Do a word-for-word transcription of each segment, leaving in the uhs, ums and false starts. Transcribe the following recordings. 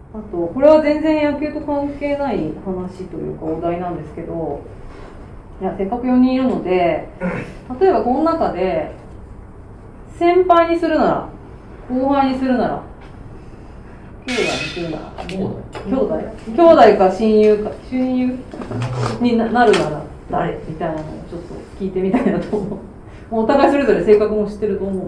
あとこれは全然野球と関係ない話というかお題なんですけど、いやせっかくよにんいるので、例えばこの中で先輩にするなら後輩にするなら兄弟にするなら兄弟兄弟兄弟か親友か親友になるなら誰みたいなのをちょっと聞いてみたいなと思う。もうお互いそれぞれ性格も知ってると思う。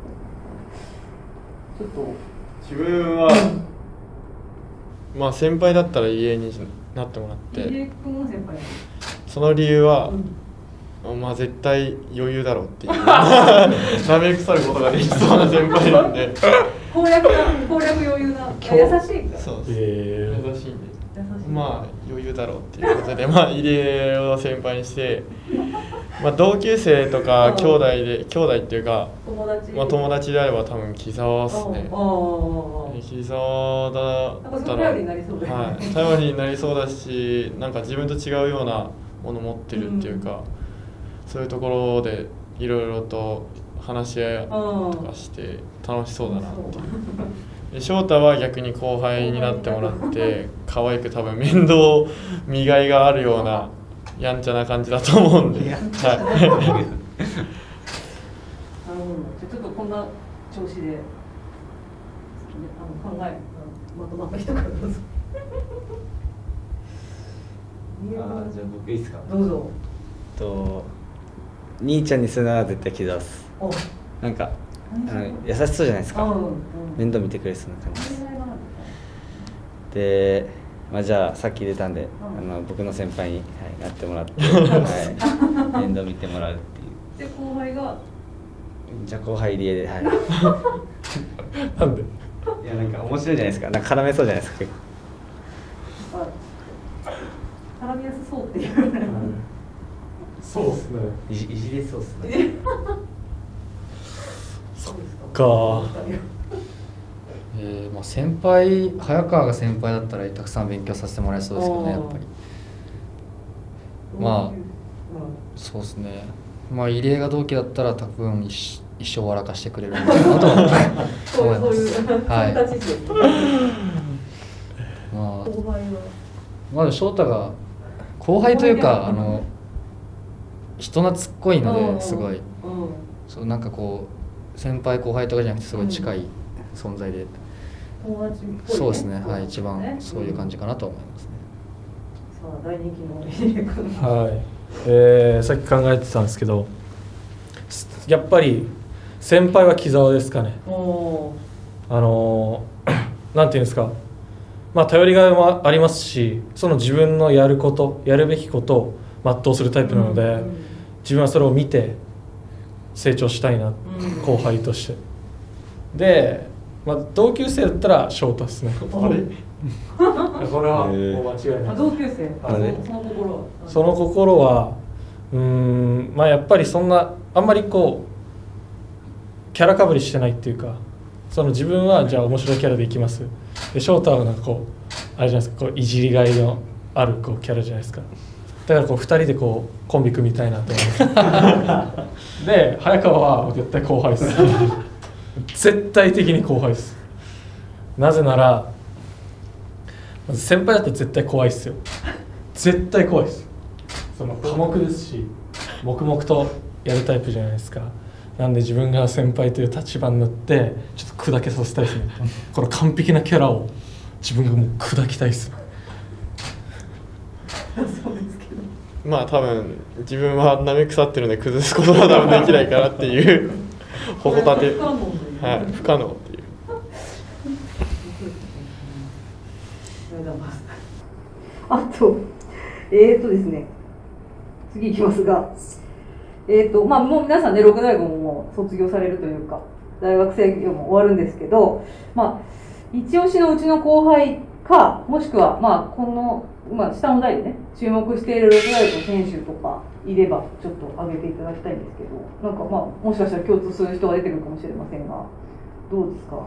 ちょっと自分は、うん、まあ先輩だったら入江になってもらって、 入江君も先輩なの？ その理由は、うん、まあ絶対余裕だろうっていうなめ腐ることができそうな先輩なんで攻略な攻略余裕な優しいからそうです、 えー、 優しいんでまあ余裕だろうっていうことでまあ入江を先輩にしてまあ同級生とか兄弟で兄弟っていうか友達、 まあ、友達であれば多分木澤っすね。木澤だったら頼りになりそうで、はい、頼りになりそうだし、なんか自分と違うようなもの持ってるっていうか、うん、そういうところでいろいろと話し合いとかして楽しそうだなっていう。で翔太は逆に後輩になってもらって可愛く多分面倒見がいがあるようなやんちゃな感じだと思うんで、はい、 ちょっとこんな調子であの考えまとまった人からどうぞあじゃあ僕いいですか。 どうぞ。 と兄ちゃんにするなら絶対木澤です。なんかあの優しそうじゃないですか、うんうん、面倒見てくれそうな感じです。で、まあ、じゃあさっき出たんで、うん、あの僕の先輩に、はい、なってもらって、はい、面倒見てもらうっていう。 で後輩がじゃあ後輩入江で、はいなんでいやなんか面白いじゃないですか。なんか絡めそうじゃないですか結構。絡みやすそうっていう、うん、 そうですね。 いじ、いじれそうですねそっか。 えーまあ、先輩早川が先輩だったらたくさん勉強させてもらえそうですけどねやっぱり。まあそうですね。まあ入江が同期だったら多分一一生笑かしてくれるんだなと思います。はい。まあ後輩はまだ翔太が後輩というかあの人懐っこいのですごい、そうなんかこう先輩後輩とかじゃなくてすごい近い存在で、 友達っぽいね。 そうですね、はい、一番そういう感じかなと思いますね。 さあ大人気の入江君。 はい、えー、さっき考えてたんですけど、やっぱり先輩は木澤ですかね。あのなんていうんですか、まあ頼りがいもありますし、その自分のやることやるべきことを全うするタイプなので、うん、自分はそれを見て成長したいな、うん、後輩として。で、まあ、同級生だったら翔太ですね。あれこれはもう間違いない。 同級生。あれその心はその心はうーん、まあやっぱりそんなあんまりこうキャラかぶりしてないっていうか、その自分はじゃあ面白いキャラでいきます。で翔太はなんかこうあれじゃないですか、こういじりがいのあるこうキャラじゃないですか。だからこうふたりでこうコンビ組みたいなと思いますで早川は絶対後輩です絶対的に後輩です。なぜならまず先輩だと絶対怖いですよ。絶対怖いです。その寡黙ですし黙々とやるタイプじゃないですか。なんで自分が先輩という立場になってちょっと砕けさせたいですねこの完璧なキャラを自分がもう砕きたいですそうですけど、 まあ多分自分はなめ腐ってるので崩すことは多分できないかなっていうほこたて、はい、不可能っていう。 あとえーとですね次いきますが、えーとまあもう皆さんねろく大学ももう卒業されるというか大学生業も終わるんですけど、まあ一押しのうちの後輩かもしくはまあこのまあ、下の台でね注目しているろく大学の選手とかいればちょっと挙げていただきたいんですけど、なんかまあもしかしたら共通する人が出てくるかもしれませんが、どうですか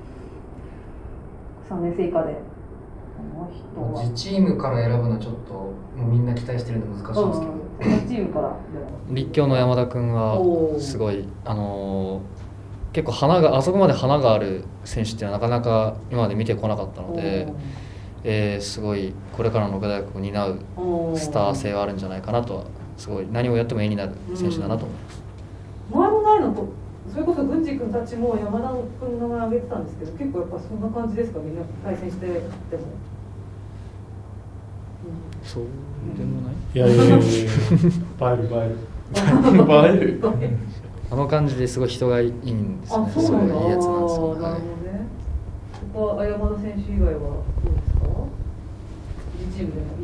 さんねん生以下でこの人は。 自チームから選ぶのはちょっともうみんな期待してるんで難しいんですけど、 うん、チームから立教の山田君はすごいあの結構花があそこまで花がある選手っていうのはなかなか今まで見てこなかったので、えー、すごいこれからの岡大学を担うスター性はあるんじゃないかなとは、すごい何をやっても絵になる選手だなと思います。 前の代のとそれこそ郡司君たちも山田君の名前挙げてたんですけど、結構やっぱそんな感じですか、みんな対戦してても。 そうでもない。 いやいやいやいや、映える映える。映える。 あの感じですごい人がいいんですね。 あ、そうなんだ。 いいやつなんですよ。 なるほどね。ここは山田選手以外はどうですか？チームでもいい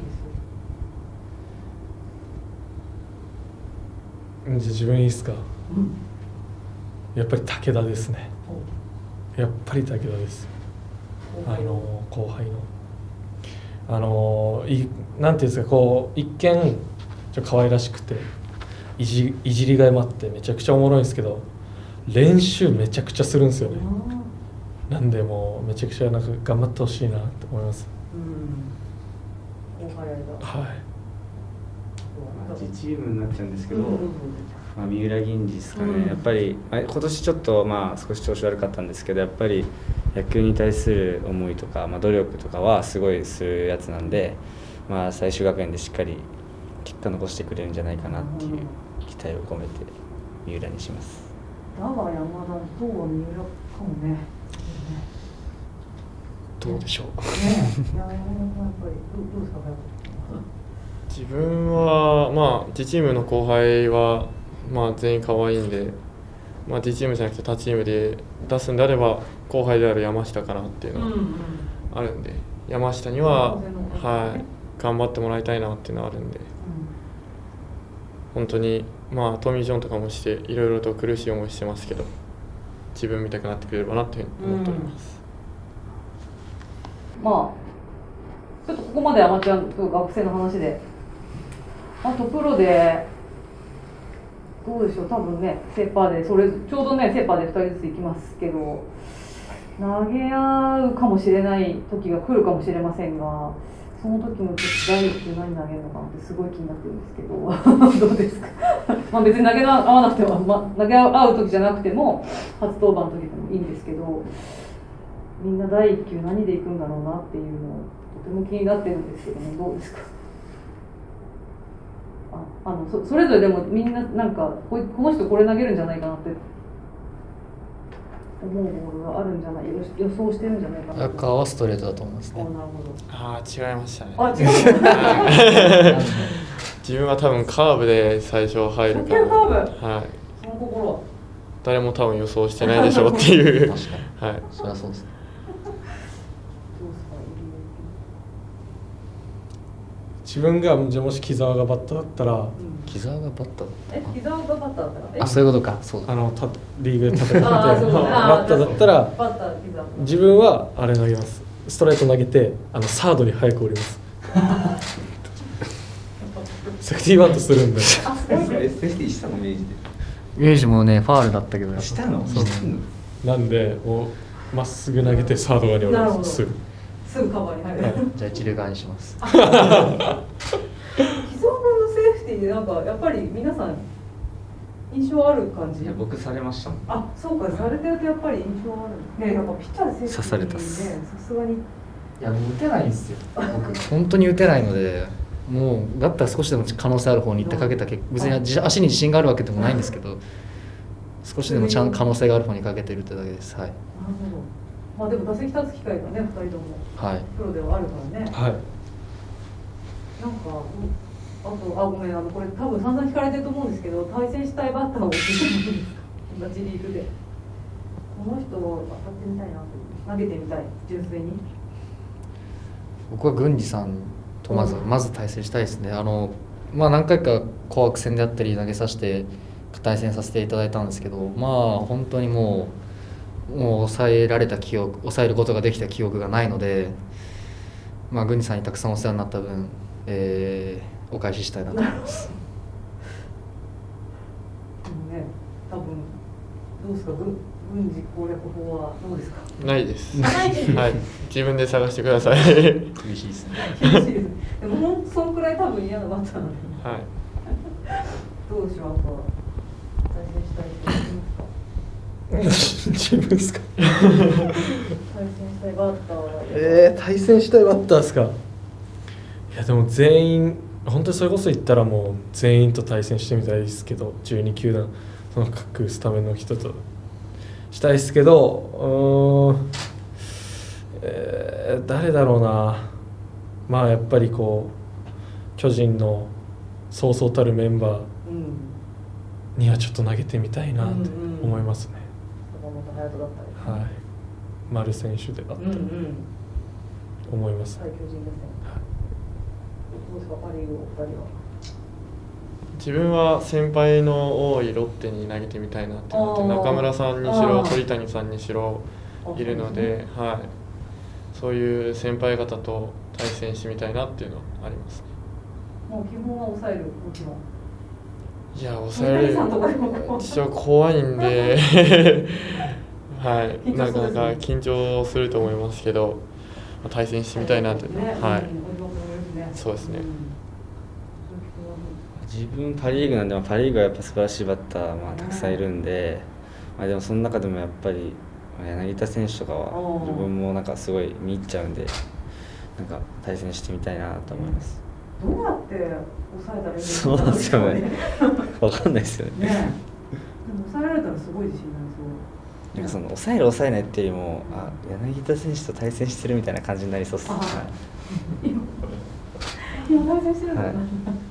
ですよ。 じゃあ自分いいですか？うん、やっぱり武田ですね。やっぱり武田です。あの後輩のあのいなんていうんですか、こう一見ちょっと可愛らしくていじいじりがいもあってめちゃくちゃおもろいんですけど、練習めちゃくちゃするんですよね。なんでもうめちゃくちゃなんか頑張ってほしいなって思います。 うん、後輩だ。 はい。 自チームになっちゃうんですけど、まあ、三浦銀次ですかね、うん、やっぱり、まあ、今年ちょっとまあ少し調子悪かったんですけど、やっぱり野球に対する思いとか、まあ、努力とかはすごいするやつなんで、まあ、最終学園でしっかり結果残してくれるんじゃないかなっていう期待を込めて三浦にします。 だが山田、東は三浦かもね。 どうでしょう。ね、 いや山田さんやっぱりどう、どうですか。 自分はまあ自チームの後輩はまあ全員可愛いんで、まあ自チームじゃなくて他チームで出すんであれば後輩である山下かなっていうのはあるんで、山下にははい頑張ってもらいたいなっていうのはあるんで、本当にまあトミー・ジョンとかもしていろいろと苦しい思いしてますけど、自分見たくなってくれればなというふうに思っております。 まあちょっとここまでアマチュアと学生の話で、あとプロでどうでしょう。多分ねセーパーでそれちょうどねセーパーでふたりずつ行きますけど、投げ合うかもしれない時が来るかもしれませんが、その時のだいいっきゅう何投げるのかなってすごい気になってるんですけどどうですかまあ別に投げ合わなくても、まあ、投げ合う時じゃなくても初登板の時でもいいんですけど、みんなだいいっきゅう何で行くんだろうなっていうのをとても気になってるんですけどね。どうですか。ああの そ, それぞれでもみんななんかここの人これ投げるんじゃないかなって思うボールがあるんじゃない、予想してるんじゃないかな。 赤はストレートだと思いますね。 あ、なるほど。 ああ、違いましたね。 あ、違う自分は多分カーブで最初入るから、はい、 その心は誰も多分予想してないでしょうっていう確かに、 はい、 そりゃそうですね。 自分がじゃあもし木澤がバッターだったら、うん、 木澤がバッターえ木澤がバッターだったら、 あ、そういうことか。そうあのたリーグで戦ってバッターだったら自分はあれ投げます。ストレート投げてあのサードに早く降りますセーフティーバントするんで。 セーフティーしたの明治で。 明治もねファールだったけどしたの。 そうなんでもうまっすぐ投げてサード側に降ります。すぐすぐカバーに入る、はい、 じゃあ一塁側にします。 木澤君のセーフティーでなんかやっぱり皆さん印象ある感じ。 いや僕されましたもん。 あ、そうか、されてるとやっぱり印象ある。ね、やっぱピッチャーでセーフティー、ね、 刺されたっす。 さすがに。いやもう打てないんですよ。僕本当に打てないので、もうだったら少しでも可能性ある方に行ってかけたけど、別に足に自信があるわけでもないんですけど、少しでもちゃん可能性がある方にかけてるってだけです。はい。なるほど。まあでも打席立つ機会がね、ふたりともプロではあるからね。 はい。 なんかあとあごめんあのこれ多分散々聞かれてると思うんですけど、対戦したいバッターを聞いてもいいですか。同じリーグでこの人を当たってみたいなと、投げてみたい、純粋に。 僕は郡司さんとまず、うん、まず対戦したいですね。あのまあ何回か紅白戦であったり投げさせて対戦させていただいたんですけど、まあ本当にもう。もう抑えられた記憶、抑えることができた記憶がないので、まあ郡司さんにたくさんお世話になった分、えー、お返ししたいなと思います。 でもね、多分どうですか、郡司攻略法はどうですか。 ないです。はい、自分で探してください。 厳しいですね。 厳しいです。でも本当そんくらい多分嫌なバッターなので。 はい。 どうしよう、あとは対戦したいと思いますか。 自分ですか対戦したいバッターはえー、対戦したいバッターですか。いやでも全員本当にそれこそ言ったらもう全員と対戦してみたいですけど、じゅうに球団その各スタメンの人としたいですけど、うーん、えー、誰だろうな。まあやっぱりこう巨人のそうそうたるメンバーにはちょっと投げてみたいなって思いますね。 坂本勇人だったり、 はい、丸選手であったり思います、 はい、巨人打線、どうですかパ・リーグお二人は。 自分は先輩の多いロッテに投げてみたいなって思って、中村さんにしろ鳥谷さんにしろいるので、はい、そういう先輩方と対戦してみたいなっていうのはありますね。 もう基本は抑える、もちろん。 いや、抑える一応怖いんではい、なかなか緊張すると思いますけど、対戦してみたいなって、ね、はい、そうですね。 自分パ・リーグなんで、パ・リーグはやっぱ素晴らしいバッター、まあ、たくさんいるんで、まあ、でもその中でもやっぱり柳田選手とかは自分もなんかすごい見入っちゃうんで、なんか対戦してみたいなと思います。 どうやって抑えたらいいんですか。 そうなんですよね。わかんないですよね。ね、 でも抑えられたらすごい自信になりそう。 なんかその抑える抑えないっていうよりも、あ、柳田選手と対戦してるみたいな感じになりそうですね。 今対戦してるんだな。はい、あ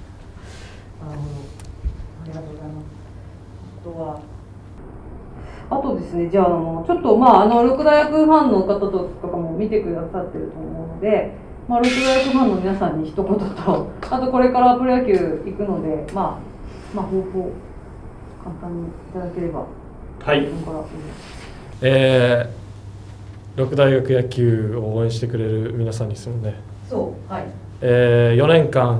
りがとうございます。あとは。あとですね、じゃあ、あのちょっとまああの六大学ファンの方とかも見てくださってると思うので、まあ六大学ファンの皆さんに一言と、あとこれからプロ野球行くので、まあまあ抱負を簡単にいただければ。 はい。えー、六大学野球を応援してくれる皆さんにですもんね。 そう、はい。 えー、よねんかん、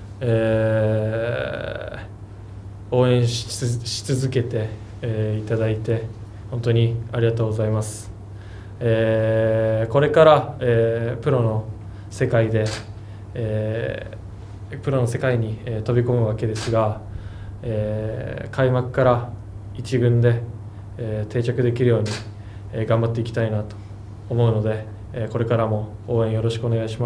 えー、応援し続けて、えー、いただいて本当にありがとうございます。えー、これから、えー、プロの世界で、えー、プロの世界に、えー、飛び込むわけですが、えー、開幕から一軍で、えー、定着できるように、えー、頑張っていきたいなと思うので、えー、これからも応援よろしくお願いします。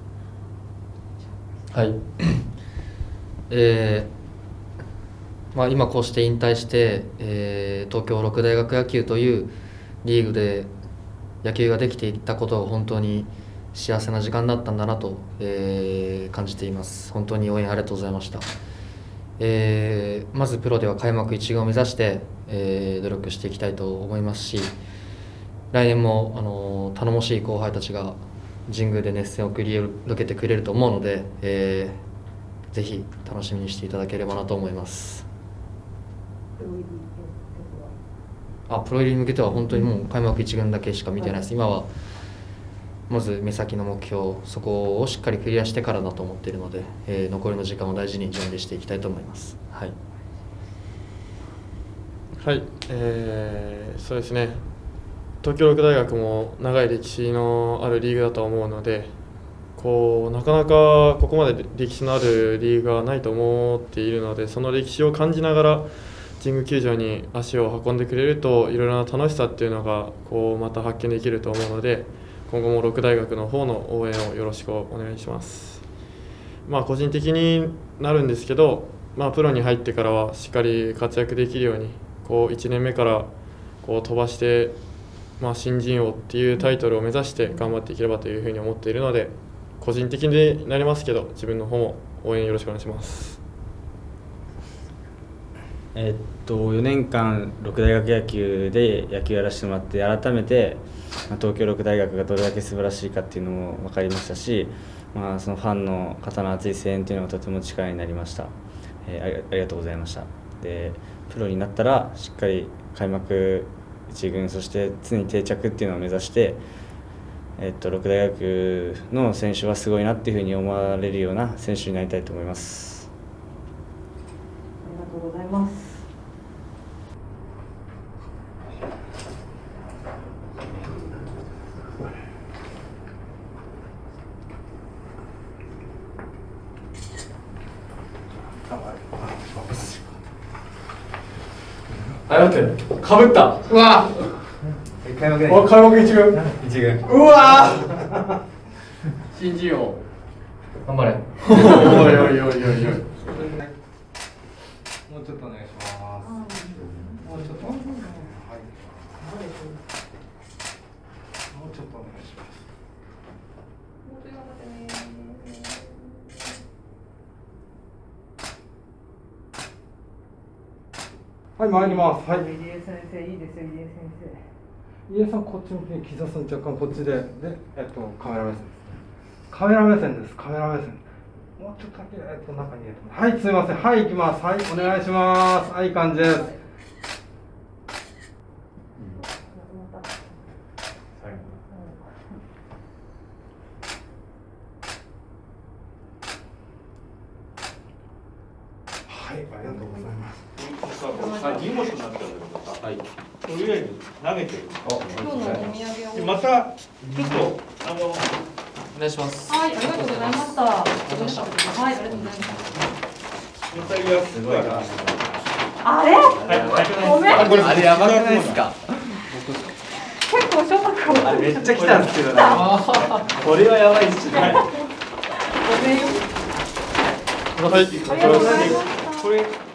はい、えーまあ、今こうして引退して、えー、東京六大学野球というリーグで野球ができていったことが本当に幸せな時間だったんだなと、えー、感じています。本当に応援ありがとうございました。えー、まずプロでは開幕一軍を目指して、えー、努力していきたいと思いますし、来年も、あのー、頼もしい後輩たちが神宮で熱戦を繰り広げてくれると思うので、えー、ぜひ楽しみにしていただければなと思います。あ、プロ入りに向けては本当にもう開幕一軍だけしか見てないです。今はまず目先の目標、そこをしっかりクリアしてからだと思っているので、えー、残りの時間を大事に準備していきたいと思います。はい、 はい、えー、そうですね、東京六大学も長い歴史のあるリーグだと思うので、こうなかなかここまで歴史のあるリーグはないと思っているので、その歴史を感じながら神宮球場に足を運んでくれると、いろいろな楽しさっていうのがこうまた発見できると思うので、今後も六大学の方の応援をよろしくお願いします。まあ個人的になるんですけど、まあプロに入ってからはしっかり活躍できるように、こういちねんめからこう飛ばして、まあ新人王っていうタイトルを目指して頑張っていければというふうに思っているので、個人的になりますけど自分の方も応援よろしくお願いします。 えっとよねんかん六大学野球で野球やらせてもらって、改めて東京六大学がどれだけ素晴らしいかっていうのも分かりましたし、まあ、そのファンの方の熱い声援っていうのがとても力になりました。えー、ありがとうございました。でプロになったらしっかり開幕一軍、そして常に定着っていうのを目指して、えっと六大学の選手はすごいなっていうふうに思われるような選手になりたいと思います。 ありがとうございます。 はあ、待って、かぶった。うわ開幕でお、開幕一軍。 一軍。 うわ新人王。 頑張れ。 おいおいおいおいおい。もうちょっとお願いします。もうちょっと。はい。もうちょっとお願いします。はい、参ります。はい。 入江先生、いいですよ、入江先生。 入江さん、こっち向きに、木澤さん、若干こっちで、で、えっと、カメラ目線です。カメラ目線です。カメラ目線。もうちょっとだけ、えっと、中に入れてます。はい、すみません。はい、行きます。はい、お願いします。はい、いい感じです。はい、ありがとうございます。 はい、に文字になっちゃうんだけど、はい、上に投げてる。 今日のお土産を。 また、ちょっと、あの。 お願いします。 はい、ありがとうございました。はい、ありがとうございます。 すごいな。 あれ。ごめん。 これ、あれやばくないですか。 結構ショック。 あれめっちゃ来たんですけどね。これはやばいっすね。 ごめんよ。 はい。 ありがとうございました。 これ。